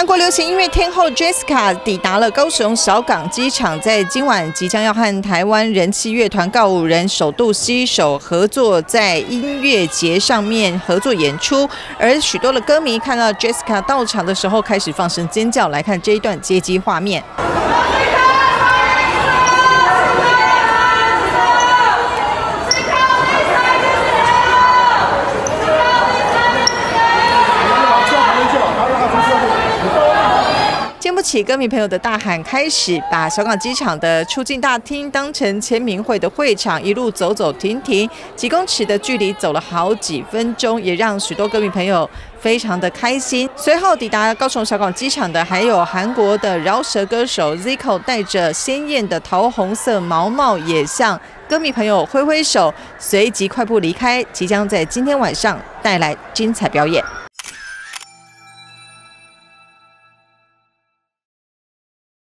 国流行音乐天后 Jessica 抵达了高雄小港机场，在今晚即将要和台湾人气乐团告五人首度携手合作，在音乐节上面合作演出。而许多的歌迷看到 Jessica 到场的时候，开始放声尖叫。来看这一段接机画面。 经不起歌迷朋友的大喊，开始把小港机场的出境大厅当成签名会的会场，一路走走停停，几公尺的距离走了好几分钟，也让许多歌迷朋友非常的开心。随后抵达高雄小港机场的还有韩国的饶舌歌手 Zico， 戴着鲜艳的桃红色毛帽，也向歌迷朋友挥挥手，随即快步离开，即将在今天晚上带来精彩表演。